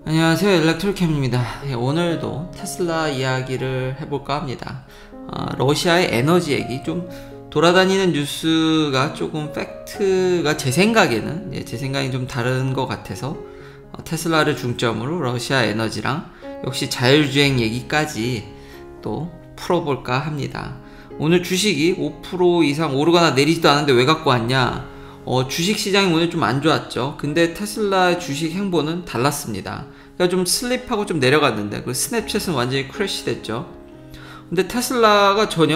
안녕하세요, 일렉트로캠입니다. 오늘도 테슬라 이야기를 해볼까 합니다. 러시아의 에너지 얘기, 좀 돌아다니는 뉴스가 조금 팩트가 제 생각에는 좀 다른 것 같아서 테슬라를 중점으로 러시아 에너지랑 역시 자율주행 얘기까지 또 풀어볼까 합니다. 오늘 주식이 5% 이상 오르거나 내리지도 않았는데 왜 갖고 왔냐? 주식시장이 오늘 좀 안 좋았죠. 근데 테슬라 주식 행보는 달랐습니다. 그러니까 좀 슬립하고 좀 내려갔는데 그 스냅챗은 완전히 크래시 됐죠. 근데 테슬라가 전혀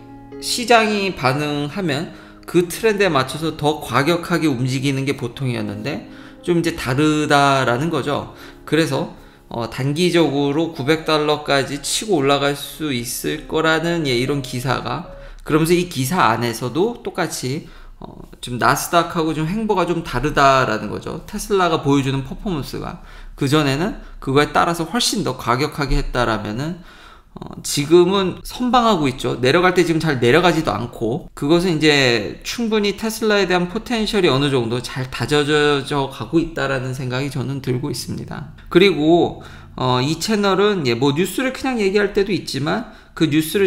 시장이 반응하면 그 트렌드에 맞춰서 더 과격하게 움직이는 게 보통이었는데 좀 이제 다르다라는 거죠. 그래서 단기적으로 $900까지 치고 올라갈 수 있을 거라는 이런 기사가, 그러면서 이 기사 안에서도 똑같이 좀 나스닥하고 좀 행보가 좀 다르다라는 거죠. 테슬라가 보여주는 퍼포먼스가 그전에는 그거에 따라서 훨씬 더 과격하게 했다라면은 지금은 선방하고 있죠. 내려갈 때 지금 잘 내려가지도 않고, 그것은 이제 충분히 테슬라에 대한 포텐셜이 어느 정도 잘 다져져 가고 있다라는 생각이 저는 들고 있습니다. 그리고 이 채널은 뭐 뉴스를 그냥 얘기할 때도 있지만 그 뉴스를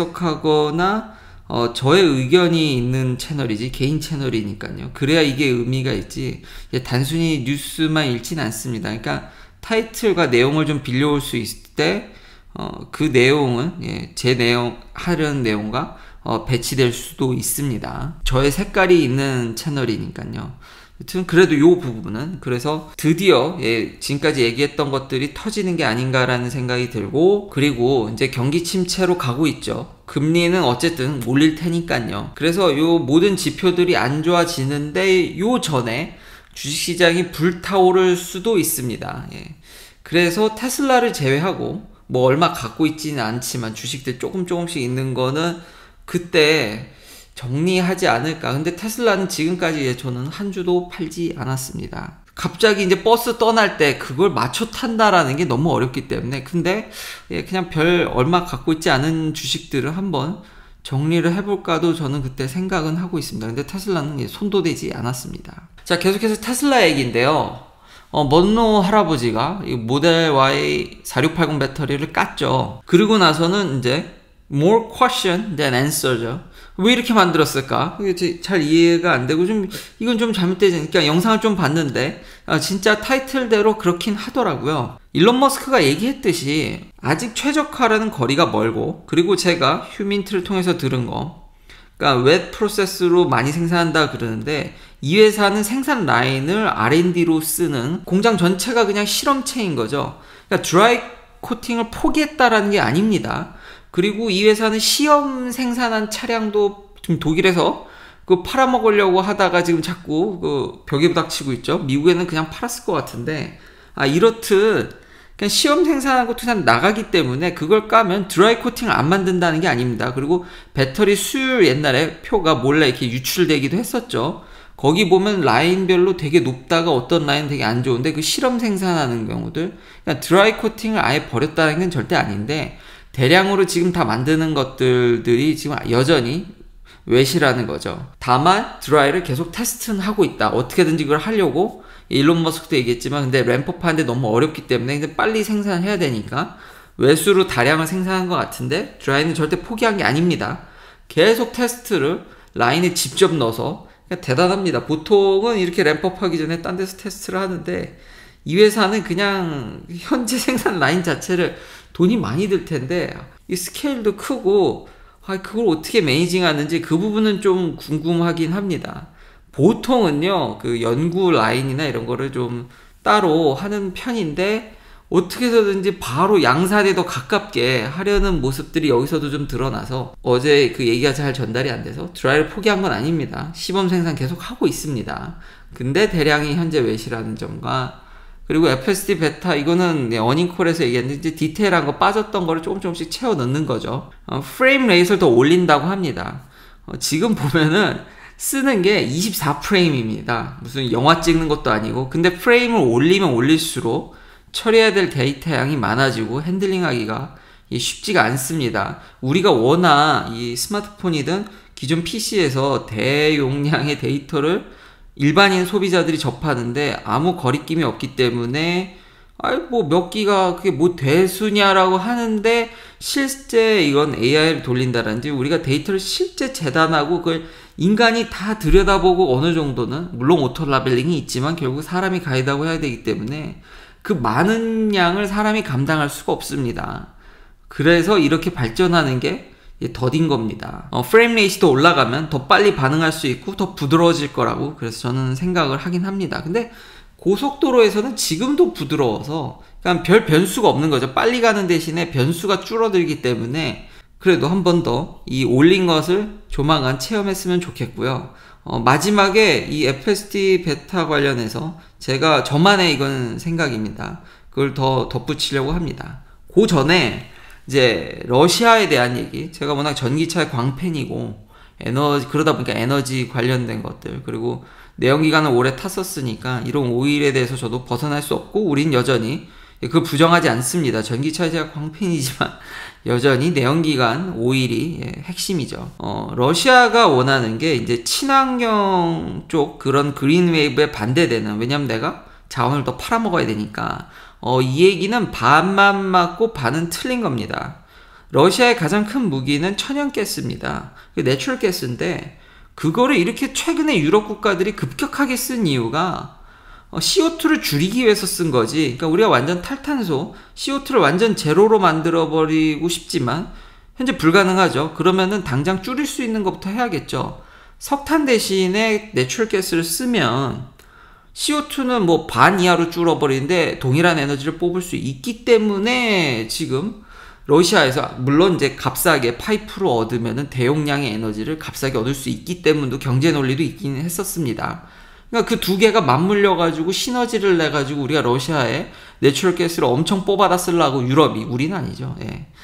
재해석하거나 저의 의견이 있는 채널이지 개인 채널이니까요. 그래야 이게 의미가 있지 단순히 뉴스만 읽진 않습니다. 그러니까 타이틀과 내용을 좀 빌려올 수 있을 때 그 내용은 제 내용 하려는 내용과 배치될 수도 있습니다. 저의 색깔이 있는 채널이니까요. 여튼 그래도 요 부분은, 그래서 드디어 지금까지 얘기했던 것들이 터지는 게 아닌가라는 생각이 들고, 그리고 이제 경기 침체로 가고 있죠. 금리는 어쨌든 올릴 테니까요. 그래서 요 모든 지표들이 안 좋아지는데 요 전에 주식시장이 불타오를 수도 있습니다. 그래서 테슬라를 제외하고 뭐 얼마 갖고 있지는 않지만 주식들 조금씩 있는 거는 그때 정리하지 않을까. 근데 테슬라는 지금까지 저는 한 주도 팔지 않았습니다. 갑자기 이제 버스 떠날 때 그걸 맞춰 탄다라는 게 너무 어렵기 때문에. 근데 그냥 별 얼마 갖고 있지 않은 주식들을 한번 정리를 해볼까도 저는 그때 생각은 하고 있습니다. 근데 테슬라는 손도 대지 않았습니다. 자, 계속해서 테슬라 얘기인데요. 먼노 할아버지가 이 모델 Y 4680 배터리를 깠죠. 그리고 나서는 이제 more question than answer죠. 왜 이렇게 만들었을까? 이게 잘 이해가 안 되고 이건 좀 잘못되지. 그러니까 영상을 좀 봤는데 진짜 타이틀대로 그렇긴 하더라고요. 일론 머스크가 얘기했듯이 아직 최적화라는 거리가 멀고, 그리고 제가 휴민트를 통해서 들은 거, 그러니까 웹 프로세스로 많이 생산한다 그러는데 이 회사는 생산 라인을 R&D로 쓰는 공장 전체가 그냥 실험체인 거죠. 그러니까 드라이 코팅을 포기했다라는 게 아닙니다. 그리고 이 회사는 시험 생산한 차량도 지금 독일에서 그 팔아먹으려고 하다가 지금 자꾸 그 벽에 부닥치고 있죠. 미국에는 그냥 팔았을 것 같은데, 이렇듯 그냥 시험 생산한 것도 그냥 나가기 때문에 그걸 까면 드라이 코팅을 안 만든다는 게 아닙니다. 그리고 배터리 수율 옛날에 표가 몰래 이렇게 유출되기도 했었죠. 거기 보면 라인별로 되게 높다가 어떤 라인은 되게 안 좋은데 그 실험 생산하는 경우들, 그러니까 드라이 코팅을 아예 버렸다는 건 절대 아닌데 대량으로 지금 다 만드는 것들이 지금 여전히 웨시라는 거죠. 다만 드라이를 계속 테스트는 하고 있다. 어떻게든지 그걸 하려고 일론 머스크도 얘기했지만, 근데 램프업 하는데 너무 어렵기 때문에 근데 빨리 생산해야 되니까 외수로 다량을 생산한 것 같은데 드라이는 절대 포기한 게 아닙니다. 계속 테스트를 라인에 직접 넣어서, 그러니까 대단합니다. 보통은 이렇게 램프업 하기 전에 딴 데서 테스트를 하는데 이 회사는 그냥 현재 생산 라인 자체를 돈이 많이 들 텐데 이 스케일도 크고 그걸 어떻게 매니징 하는지 그 부분은 좀 궁금하긴 합니다. 보통은요 그 연구 라인이나 이런 거를 좀 따로 하는 편인데 어떻게 해서든지 바로 양산에 더 가깝게 하려는 모습들이 여기서도 좀 드러나서 어제 그 얘기가 잘 전달이 안 돼서 드라이를 포기한 건 아닙니다. 시범 생산 계속 하고 있습니다. 근데 대량이 현재 웨시라는 점과, 그리고 FSD 베타 이거는 어닝콜에서 얘기했는데 이제 디테일한 거 빠졌던 거를 조금씩 채워 넣는 거죠. 프레임 레이트를 더 올린다고 합니다. 지금 보면은 쓰는 게 24프레임입니다. 무슨 영화 찍는 것도 아니고. 근데 프레임을 올리면 올릴수록 처리해야 될 데이터 양이 많아지고 핸들링하기가 쉽지가 않습니다. 우리가 워낙 이 스마트폰이든 기존 PC에서 대용량의 데이터를 일반인 소비자들이 접하는데 아무 거리낌이 없기 때문에 아이 뭐 몇 기가 그게 뭐 대수냐라고 하는데, 실제 이건 AI를 돌린다든지 우리가 데이터를 실제 재단하고 그걸 인간이 다 들여다보고 어느 정도는, 물론 오토 라벨링이 있지만 결국 사람이 가이드하고 해야 되기 때문에 그 많은 양을 사람이 감당할 수가 없습니다. 그래서 이렇게 발전하는 게 더딘 겁니다. 프레임 레이트도 올라가면 더 빨리 반응할 수 있고 더 부드러워질 거라고, 그래서 저는 생각을 하긴 합니다. 근데 고속도로에서는 지금도 부드러워서 그냥 별 변수가 없는 거죠. 빨리 가는 대신에 변수가 줄어들기 때문에 그래도 한 번 더 이 올린 것을 조만간 체험했으면 좋겠고요. 마지막에 이 FSD 베타 관련해서 제가 저만의 이건 생각입니다. 그걸 더 덧붙이려고 합니다. 그 전에 이제 러시아에 대한 얘기, 제가 워낙 전기차의 광팬이고 그러다 보니까 에너지 관련된 것들, 그리고 내연기관을 오래 탔었으니까 이런 오일에 대해서 저도 벗어날 수 없고, 우린 여전히 그걸 부정하지 않습니다. 전기차에 제가 광팬이지만 여전히 내연기관 오일이 핵심이죠. 러시아가 원하는 게 이제 친환경 쪽 그런 그린 웨이브에 반대되는, 왜냐면 내가 자원을 더 팔아먹어야 되니까. 이 얘기는 반만 맞고 반은 틀린 겁니다. 러시아의 가장 큰 무기는 천연가스입니다. 내추럴 가스인데, 그거를 이렇게 최근에 유럽 국가들이 급격하게 쓴 이유가 CO2를 줄이기 위해서 쓴 거지. 그러니까 우리가 완전 탈탄소, CO2를 완전 제로로 만들어버리고 싶지만 현재 불가능하죠. 그러면은 당장 줄일 수 있는 것부터 해야겠죠. 석탄 대신에 내추럴 가스를 쓰면 CO2는 뭐 반 이하로 줄어버리는데 동일한 에너지를 뽑을 수 있기 때문에 지금 러시아에서, 물론 이제 값싸게 파이프로 얻으면은 대용량의 에너지를 값싸게 얻을 수 있기 때문에 경제 논리도 있긴 했었습니다. 그러니까 그 두 개가 맞물려 가지고 시너지를 내 가지고 우리가 러시아에 내추럴 가스를 엄청 뽑아다 쓰려고, 유럽이, 우리는 아니죠.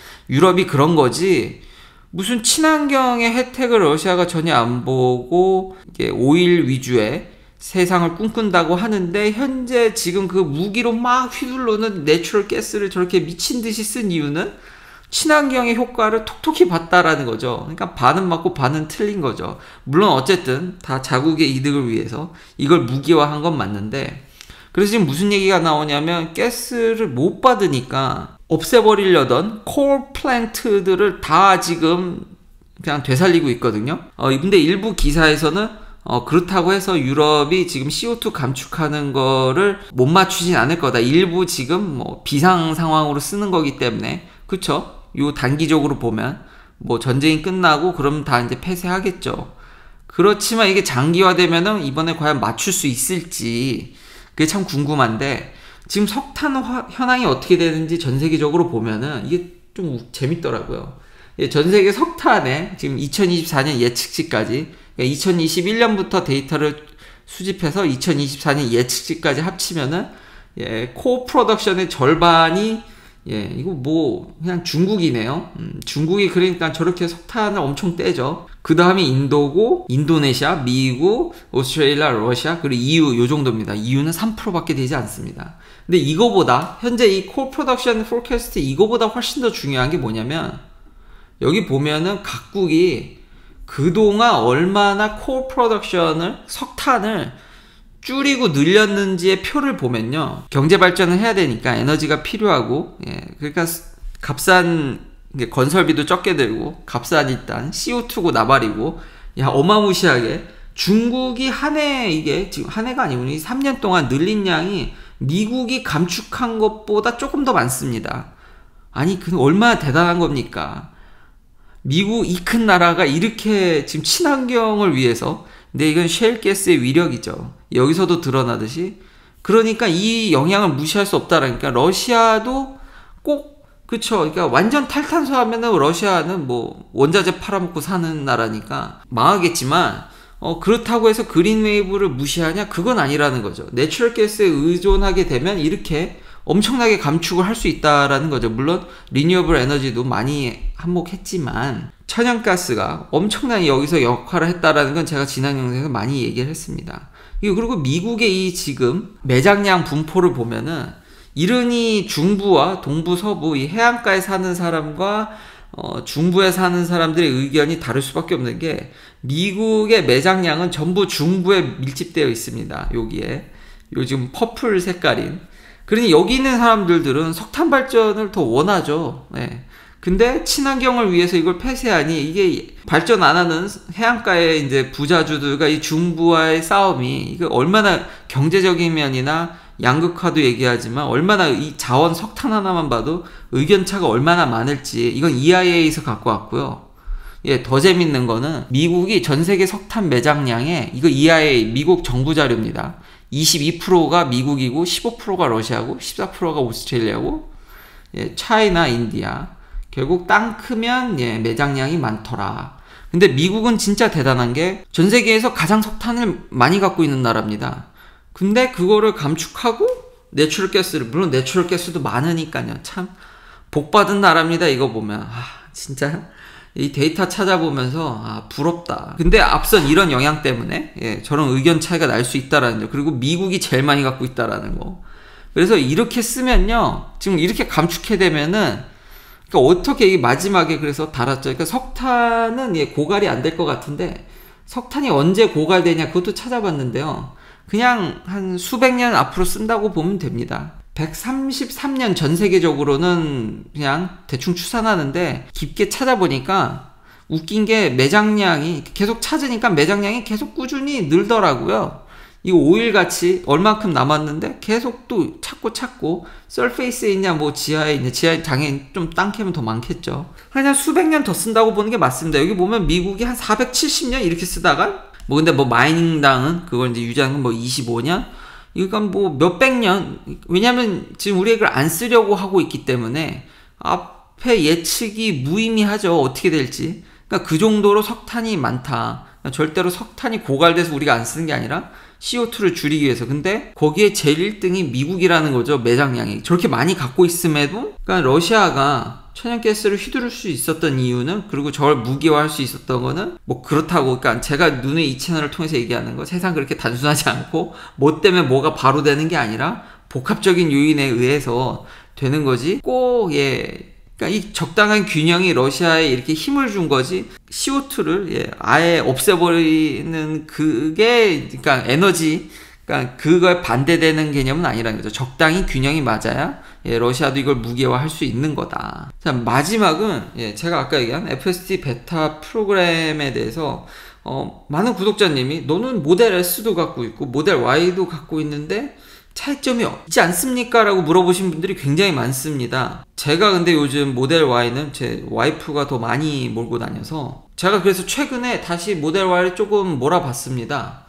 유럽이 그런 거지, 무슨 친환경의 혜택을 러시아가 전혀 안 보고 이게 오일 위주의 세상을 꿈꾼다고 하는데, 현재 지금 그 무기로 막 휘둘르는 내추럴 가스를 저렇게 미친 듯이 쓴 이유는 친환경의 효과를 톡톡히 봤다라는 거죠. 그러니까 반은 맞고 반은 틀린 거죠. 물론 어쨌든 다 자국의 이득을 위해서 이걸 무기화한 건 맞는데, 그래서 지금 무슨 얘기가 나오냐면 가스를 못 받으니까 없애버리려던 콜 플랜트들을 다 지금 그냥 되살리고 있거든요. 근데 일부 기사에서는 그렇다고 해서 유럽이 지금 CO2 감축하는 거를 못 맞추진 않을 거다. 일부 지금 뭐 비상 상황으로 쓰는 거기 때문에, 그쵸? 요 단기적으로 보면 뭐 전쟁이 끝나고 그러면 다 이제 폐쇄하겠죠. 그렇지만 이게 장기화되면은 이번에 과연 맞출 수 있을지 그게 참 궁금한데, 지금 석탄 현황이 어떻게 되는지 전 세계적으로 보면은 이게 좀 재밌더라고요. 전 세계 석탄에 지금 2024년 예측치까지, 그러니까 2021년부터 데이터를 수집해서 2024년 예측치까지 합치면은 코 프로덕션의 절반이 이거 뭐 그냥 중국이네요. 중국이 그러니까 저렇게 석탄을 엄청 떼죠. 그 다음이 인도고, 인도네시아, 미국, 오스트레일리아, 러시아, 그리고 EU, 요 정도입니다. EU는 3%밖에 되지 않습니다. 근데 이거보다 현재 이 코 프로덕션 포캐스트, 이거보다 훨씬 더 중요한 게 뭐냐면, 여기 보면은 각국이 그동안 얼마나 코 프로덕션을, 석탄을 줄이고 늘렸는지의 표를 보면요, 경제 발전을 해야 되니까 에너지가 필요하고, 그러니까 값싼 건설비도 적게 들고, 값싼 일단 CO2고 나발이고, 어마무시하게 중국이 한 해, 이게 지금 한 해가 아니고 3년 동안 늘린 양이 미국이 감축한 것보다 조금 더 많습니다. 아니 그 얼마나 대단한 겁니까? 미국, 이 큰 나라가 이렇게 지금 친환경을 위해서, 근데 이건 셰일가스의 위력이죠. 여기서도 드러나듯이. 그러니까 이 영향을 무시할 수 없다라니까. 러시아도 꼭, 그쵸. 그러니까 완전 탈탄소 하면은 러시아는 뭐 원자재 팔아먹고 사는 나라니까 망하겠지만, 그렇다고 해서 그린 웨이브를 무시하냐? 그건 아니라는 거죠. 내추럴 가스에 의존하게 되면 이렇게 엄청나게 감축을 할 수 있다라는 거죠. 물론 리뉴어블 에너지도 많이 한몫했지만 천연가스가 엄청나게 여기서 역할을 했다라는 건 제가 지난 영상에서 많이 얘기를 했습니다. 그리고 미국의 이 지금 매장량 분포를 보면은 이른이 중부와 동부, 서부, 이 해안가에 사는 사람과 중부에 사는 사람들의 의견이 다를 수밖에 없는 게, 미국의 매장량은 전부 중부에 밀집되어 있습니다. 여기에 요 지금 퍼플 색깔인 그러니 여기 있는 사람들은 석탄 발전을 더 원하죠. 네. 근데 친환경을 위해서 이걸 폐쇄하니 이게 발전 안 하는 해안가의 이제 부자주들과 이 중부와의 싸움이 이거 얼마나 경제적인 면이나 양극화도 얘기하지만 얼마나 이 자원 석탄 하나만 봐도 의견차가 얼마나 많을지 이건 EIA에서 갖고 왔고요. 예, 더 재밌는 거는 미국이 전 세계 석탄 매장량에 이거 EIA 미국 정부 자료입니다. 22%가 미국이고 15%가 러시아고 14%가 오스트레일리아고 예, 차이나 인디아 결국 땅 크면 예, 매장량이 많더라. 근데 미국은 진짜 대단한 게 전 세계에서 가장 석탄을 많이 갖고 있는 나라입니다. 근데 그거를 감축하고 내추럴 가스를 물론 내추럴 가스도 많으니까요. 참 복받은 나라입니다. 이거 보면 진짜 이 데이터 찾아보면서 부럽다. 근데 앞선 이런 영향 때문에 예, 저런 의견 차이가 날 수 있다라는 거. 그리고 미국이 제일 많이 갖고 있다라는 거. 그래서 이렇게 쓰면요. 지금 이렇게 감축해되면은 그러니까 어떻게 이 마지막에 그래서 달았죠. 그러니까 석탄은 예, 고갈이 안 될 것 같은데 석탄이 언제 고갈되냐 그것도 찾아봤는데요. 그냥 한 수백 년 앞으로 쓴다고 보면 됩니다. 133년 전 세계적으로는 그냥 대충 추산하는데 깊게 찾아보니까 웃긴 게 매장량이 계속 찾으니까 매장량이 계속 꾸준히 늘더라고요. 이 오일같이 얼만큼 남았는데 계속 또 찾고 서페이스에 있냐 뭐 지하에 있냐 지하에 당연히 좀 땅 캐면 더 많겠죠. 그냥 수백 년 더 쓴다고 보는 게 맞습니다. 여기 보면 미국이 한 470년 이렇게 쓰다가 뭐 근데 뭐 마이닝당은 그걸 이제 유지하는 건 뭐 25년 이건 뭐 몇백 년 왜냐면 지금 우리가 이걸 안 쓰려고 하고 있기 때문에 앞에 예측이 무의미하죠. 어떻게 될지. 그러니까 그 정도로 석탄이 많다. 그러니까 절대로 석탄이 고갈돼서 우리가 안 쓰는 게 아니라 CO2를 줄이기 위해서. 근데 거기에 제일 1등이 미국이라는 거죠. 매장량이. 저렇게 많이 갖고 있음에도 그러니까 러시아가 천연가스를 휘두를 수 있었던 이유는 그리고 저걸 무기화할 수 있었던 거는 뭐 그렇다고 그러니까 제가 눈에 이 채널을 통해서 얘기하는 거 세상 그렇게 단순하지 않고 뭐 때문에 뭐가 바로 되는 게 아니라 복합적인 요인에 의해서 되는 거지 꼭 예. 그러니까 이 적당한 균형이 러시아에 이렇게 힘을 준 거지 CO2를 예, 아예 없애버리는 그게 그러니까 에너지 그러니까 그거에 반대되는 개념은 아니라는 거죠. 적당히 균형이 맞아야 예, 러시아도 이걸 무기화할 수 있는 거다. 자, 마지막은 예, 제가 아까 얘기한 FSD 베타 프로그램에 대해서 많은 구독자님이 너는 모델 S도 갖고 있고 모델 Y도 갖고 있는데 차이점이 있지 않습니까? 라고 물어보신 분들이 굉장히 많습니다. 제가 근데 요즘 모델 Y는 제 와이프가 더 많이 몰고 다녀서 제가 그래서 최근에 다시 모델 Y를 조금 몰아봤습니다.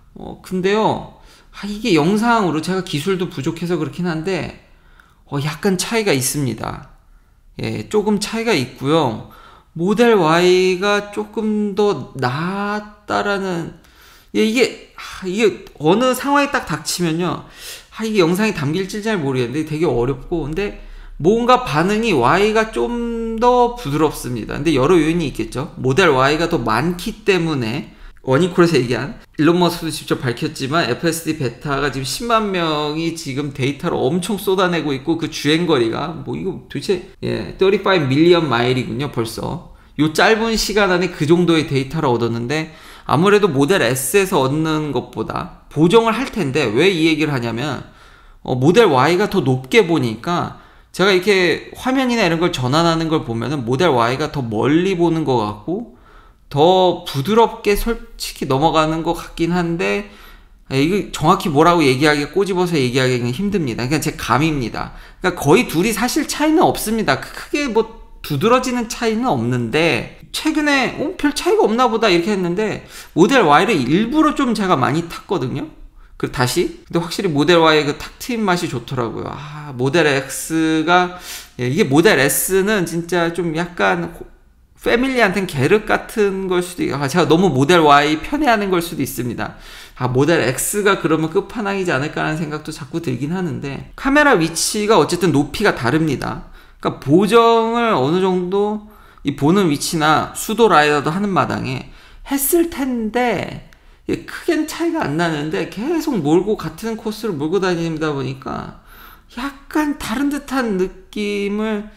근데요 이게 영상으로 제가 기술도 부족해서 그렇긴 한데 약간 차이가 있습니다. 예, 조금 차이가 있고요. 모델 Y가 조금 더 낫다라는 예, 이게 어느 상황에 딱 닥치면요. 이게 영상이 담길지 잘 모르겠는데 되게 어렵고 근데 뭔가 반응이 Y가 좀 더 부드럽습니다. 근데 여러 요인이 있겠죠. 모델 Y가 더 많기 때문에 원이콜에서 얘기한 일론 머스크도 직접 밝혔지만 FSD 베타가 지금 10만 명이 지금 데이터를 엄청 쏟아내고 있고 그 주행거리가 뭐 이거 도대체 35 밀리언 마일이군요. 벌써 요 짧은 시간 안에 그 정도의 데이터를 얻었는데 아무래도 모델 S에서 얻는 것보다 보정을 할 텐데 왜 이 얘기를 하냐면 모델 Y가 더 높게 보니까 제가 이렇게 화면이나 이런 걸 전환하는 걸 보면은 모델 Y가 더 멀리 보는 것 같고 더 부드럽게 솔직히 넘어가는 것 같긴 한데 이거 정확히 뭐라고 얘기하기 꼬집어서 얘기하기는 힘듭니다. 그냥 제 감입니다. 그러니까 거의 둘이 사실 차이는 없습니다. 크게 뭐 두드러지는 차이는 없는데 최근에 별 차이가 없나 보다 이렇게 했는데 모델 Y를 일부러 좀 제가 많이 탔거든요. 그리고 다시 근데 확실히 모델 Y의 그 탁 트인 맛이 좋더라고요. 모델 X가 이게 모델 S는 진짜 좀 약간 패밀리한테는 계륵 같은 걸 수도 있고 제가 너무 모델 Y 편애하는 걸 수도 있습니다. 모델 X가 그러면 끝판왕이지 않을까 하는 생각도 자꾸 들긴 하는데 카메라 위치가 어쨌든 높이가 다릅니다. 그러니까 보정을 어느 정도 이 보는 위치나 수도 라이더도 하는 마당에 했을 텐데 크게는 차이가 안 나는데 계속 몰고 같은 코스를 몰고 다니다 보니까 약간 다른 듯한 느낌을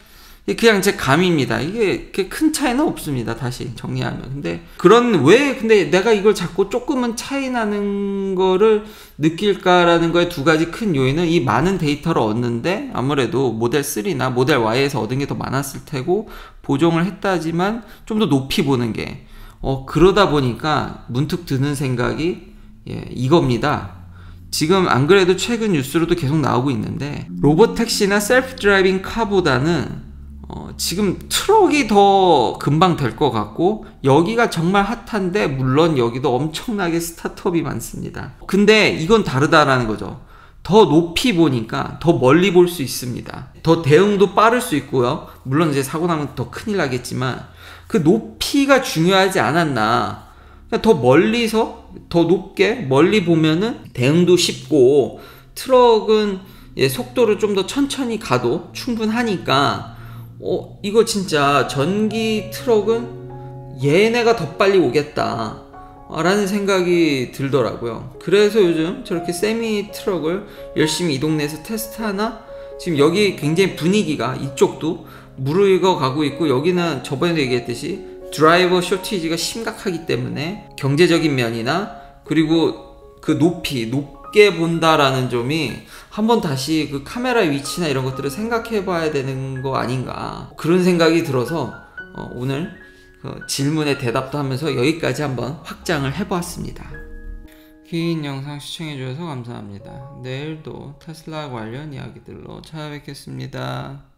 그냥 제 감입니다. 이게 큰 차이는 없습니다. 다시 정리하면. 근데 내가 이걸 자꾸 조금은 차이 나는 거를 느낄까라는 거에 두 가지 큰 요인은 이 많은 데이터를 얻는데 아무래도 모델 3나 모델 Y에서 얻은 게 더 많았을 테고 보정을 했다지만 좀 더 높이 보는 게 그러다 보니까 문득 드는 생각이 이겁니다. 지금 안 그래도 최근 뉴스로도 계속 나오고 있는데 로보택시나 셀프 드라이빙 카보다는 지금 트럭이 더 금방 될 것 같고 여기가 정말 핫한데 물론 여기도 엄청나게 스타트업이 많습니다. 근데 이건 다르다라는 거죠. 더 높이 보니까 더 멀리 볼 수 있습니다. 더 대응도 빠를 수 있고요. 물론 이제 사고 나면 더 큰일 나겠지만 그 높이가 중요하지 않았나. 더 멀리서 더 높게 멀리 보면은 대응도 쉽고 트럭은 속도를 좀 더 천천히 가도 충분하니까 이거 진짜 전기 트럭은 얘네가 더 빨리 오겠다 라는 생각이 들더라고요. 그래서 요즘 저렇게 세미 트럭을 열심히 이 동네에서 테스트하나 지금 여기 굉장히 분위기가 이쪽도 무르익어 가고 있고 여기는 저번에도 얘기했듯이 드라이버 쇼티지가 심각하기 때문에 경제적인 면이나 그리고 그 높게 본다라는 점이 한번 다시 그 카메라의 위치나 이런 것들을 생각해 봐야 되는 거 아닌가 그런 생각이 들어서 오늘 그 질문에 대답도 하면서 여기까지 한번 확장을 해보았습니다. 긴 영상 시청해 주셔서 감사합니다. 내일도 테슬라 관련 이야기들로 찾아뵙겠습니다.